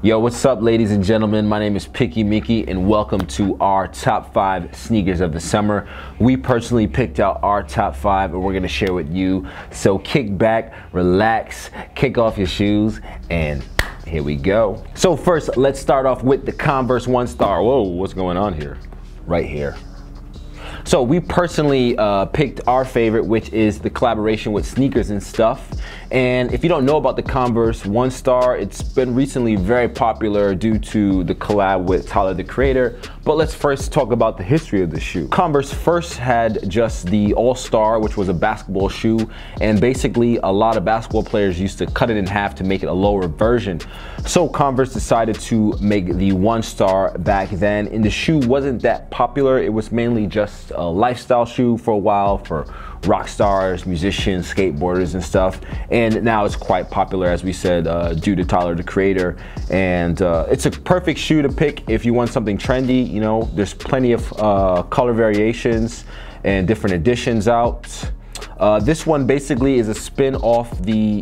Yo, what's up, ladies and gentlemen? My name is Picky Mickey, and welcome to our top 5 sneakers of the summer. We personally picked out our top 5, and we're gonna share with you. So kick back, relax, kick off your shoes, and here we go. So first, let's start off with the Converse One Star. Whoa, what's going on here? Right here. So we personally picked our favorite, which is the collaboration with Sneakers and Stuff. And if you don't know about the Converse One Star, it's been recently very popular due to the collab with Tyler, the Creator. But let's first talk about the history of the shoe. Converse first had just the All-Star, which was a basketball shoe. And basically a lot of basketball players used to cut it in half to make it a lower version. So Converse decided to make the One Star back then. And the shoe wasn't that popular. It was mainly just a lifestyle shoe for a while for rock stars, musicians, skateboarders and stuff. And now it's quite popular, as we said, due to Tyler, the Creator. And it's a perfect shoe to pick if you want something trendy. You know, there's plenty of color variations and different editions out. This one basically is a spin off the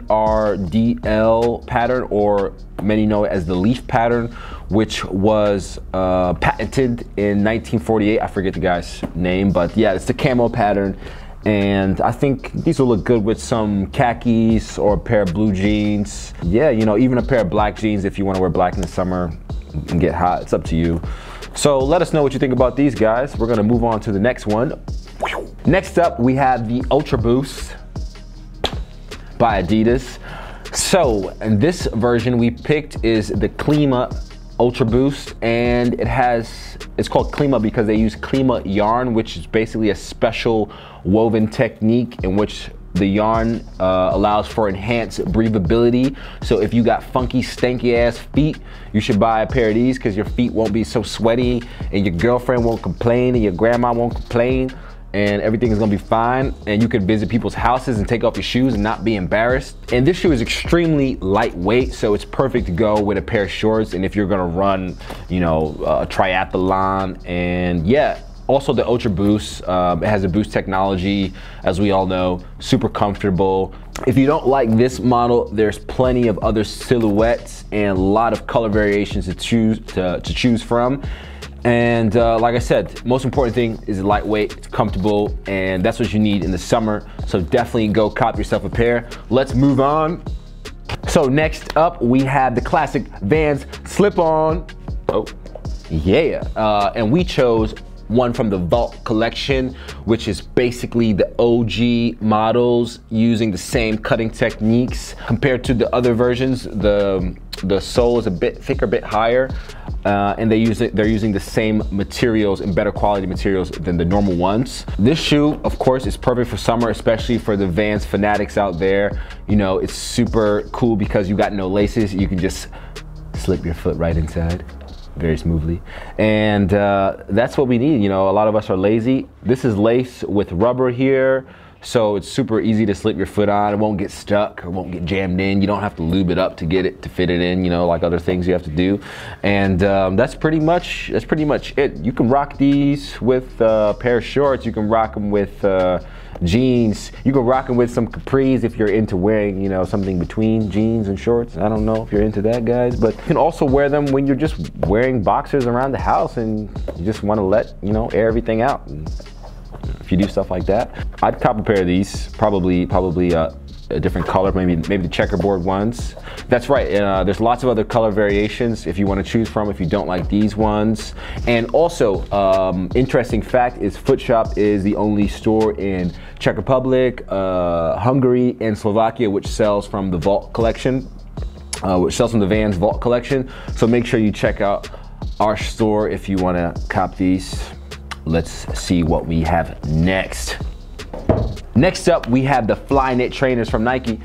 ERDL pattern, or many know it as the leaf pattern, which was patented in 1948. I forget the guy's name, but yeah, it's the camo pattern. And I think these will look good with some khakis or a pair of blue jeans. Yeah, you know, even a pair of black jeans if you want to wear black in the summer and get hot. It's up to you. So let us know what you think about these guys. We're gonna move on to the next one. Next up, we have the Ultra Boost by Adidas. So, and this version we picked is the Klima Ultra Boost, and it's called Klima because they use Klima yarn, which is basically a special woven technique in which the yarn allows for enhanced breathability. So if you got funky, stanky ass feet, you should buy a pair of these because your feet won't be so sweaty, and your girlfriend won't complain, and your grandma won't complain, and everything is gonna be fine. And you can visit people's houses and take off your shoes and not be embarrassed. And this shoe is extremely lightweight, so it's perfect to go with a pair of shorts. And if you're gonna run, you know, a triathlon. And yeah, also the Ultra Boost, it has a boost technology, as we all know, super comfortable. If you don't like this model, there's plenty of other silhouettes and a lot of color variations to choose from. And like I said, most important thing is lightweight, it's comfortable, and that's what you need in the summer. So definitely go cop yourself a pair. Let's move on. So next up, we have the classic Vans Slip-On. Oh, yeah. And we chose one from the Vault collection, which is basically the OG models using the same cutting techniques. Compared to the other versions, the sole is a bit thicker, a bit higher, and they're using the same materials and better quality materials than the normal ones. This shoe, of course, is perfect for summer, especially for the Vans fanatics out there. You know, it's super cool because you got no laces. You can just slip your foot right inside very smoothly, and that's what we need. You know, a lot of us are lazy. This is lace with rubber here, so it's super easy to slip your foot on. It won't get stuck or won't get jammed in. You don't have to lube it up to get it to fit it in, you know, like other things you have to do. And that's pretty much it. You can rock these with a pair of shorts. You can rock them with jeans. You can rock them with some capris if you're into wearing, you know, something between jeans and shorts. I don't know if you're into that, guys, but you can also wear them when you're just wearing boxers around the house and you just want to let, you know, air everything out. And if you do stuff like that, I'd cop a pair of these, probably a different color, maybe the checkerboard ones. That's right, there's lots of other color variations if you want to choose from, if you don't like these ones. And also, interesting fact is Footshop is the only store in Czech Republic, Hungary, and Slovakia which sells from the Vault collection, which sells from the Vans Vault collection. So make sure you check out our store if you want to cop these. Let's see what we have next. Next up, we have the Flyknit trainers from Nike.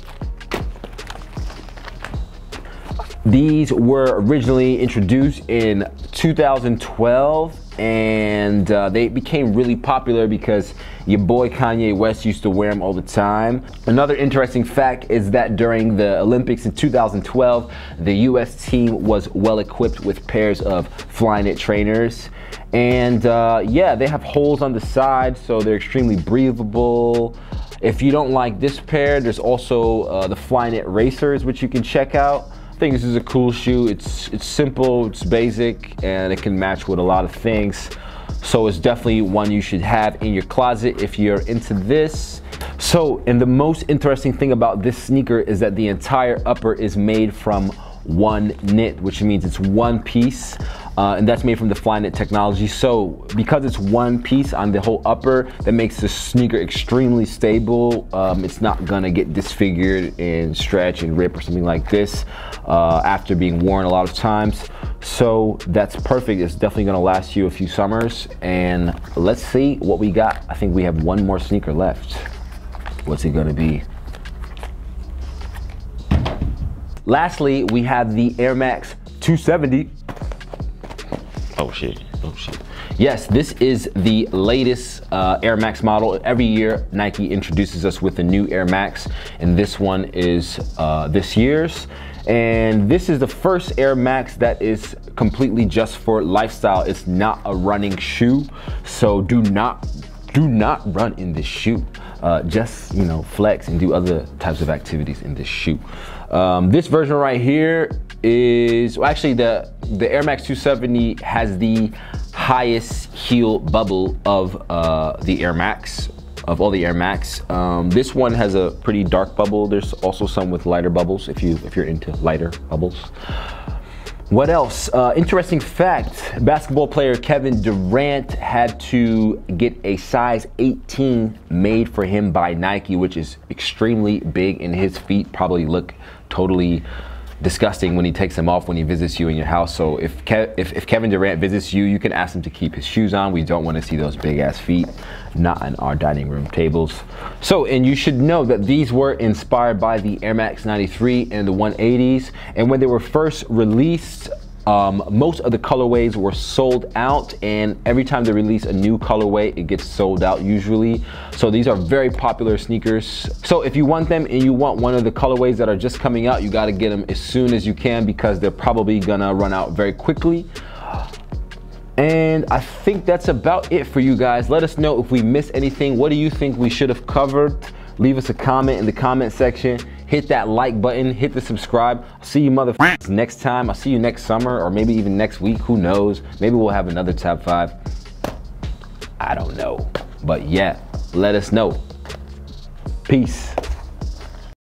These were originally introduced in 2012, and they became really popular because your boy Kanye West used to wear them all the time. Another interesting fact is that during the Olympics in 2012, the US team was well equipped with pairs of Flyknit trainers. And yeah, they have holes on the side, so they're extremely breathable. If you don't like this pair, there's also the Flyknit Racers, which you can check out. I think this is a cool shoe. It's simple, it's basic, and it can match with a lot of things. So it's definitely one you should have in your closet if you're into this. So, and the most interesting thing about this sneaker is that the entire upper is made from one knit, which means it's one piece, and that's made from the Flyknit technology. So because it's one piece on the whole upper, that makes the sneaker extremely stable. It's not gonna get disfigured and stretch and rip or something like this after being worn a lot of times. So that's perfect. It's definitely gonna last you a few summers. And let's see what we got. I think we have one more sneaker left. What's it gonna be? Lastly, we have the Air Max 270. Oh shit, oh shit. Yes, this is the latest Air Max model. Every year, Nike introduces us with a new Air Max, and this one is this year's. And this is the first Air Max that is completely just for lifestyle. It's not a running shoe, so do not run in this shoe. Just, you know, flex and do other types of activities in this shoe. This version right here is, well, actually the Air Max 270 has the highest heel bubble of the Air Max, of all the Air Max. This one has a pretty dark bubble. There's also some with lighter bubbles if you're into lighter bubbles. What else? Interesting fact, basketball player Kevin Durant had to get a size 18 made for him by Nike, which is extremely big, and his feet probably look totally disgusting when he takes them off when he visits you in your house. So if Kevin Durant visits you, you can ask him to keep his shoes on. We don't want to see those big ass feet, not on our dining room tables. So, and you should know that these were inspired by the Air Max 93 and the 180s. And when they were first released, most of the colorways were sold out, and every time they release a new colorway, it gets sold out usually. So these are very popular sneakers. So if you want them and you want one of the colorways that are just coming out, you got to get them as soon as you can, because they're probably gonna run out very quickly. And I think that's about it for you guys. Let us know if we missed anything. What do you think we should have covered? Leave us a comment in the comment section. Hit that like button, hit the subscribe. I'll see you motherfuckers next time. I'll see you next summer, or maybe even next week, who knows? Maybe we'll have another top 5. I don't know. But yeah, let us know. Peace.